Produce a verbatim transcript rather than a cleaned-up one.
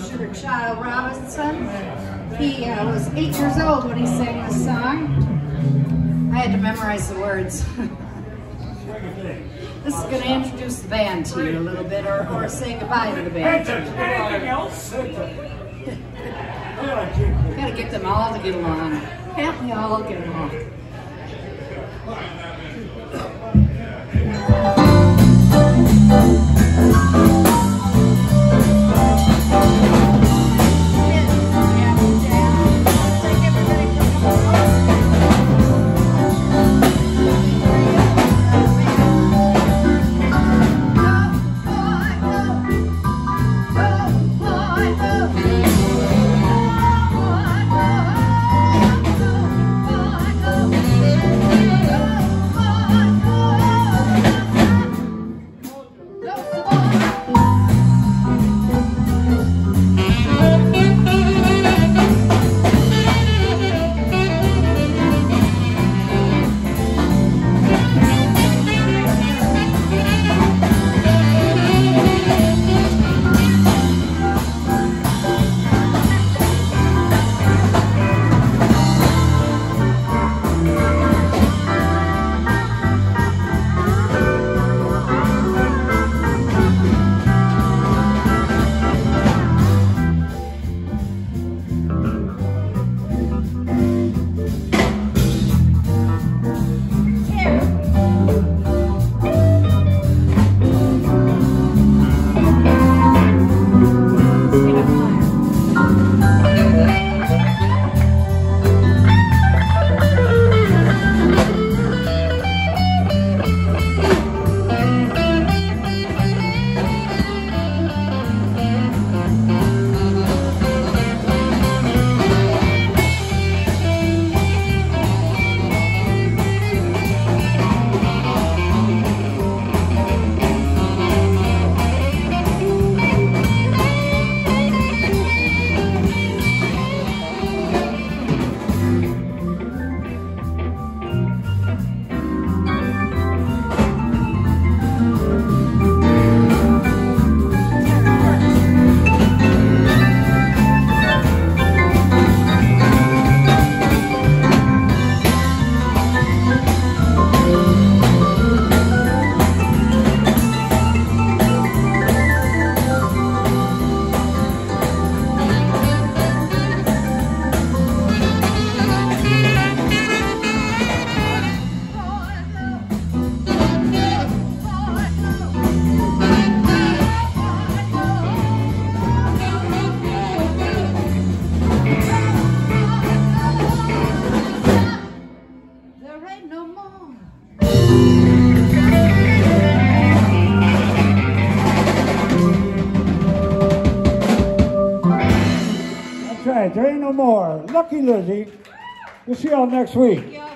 Sugar Child Robinson. He uh, was eight years old when he sang this song. I had to memorize the words. This is going to introduce the band to you a little bit, or, or say goodbye to the band. Anything else? Got to get them all to get along. Can't we all get along? There ain't no more. Lucky Lizzie. We'll see y'all next week.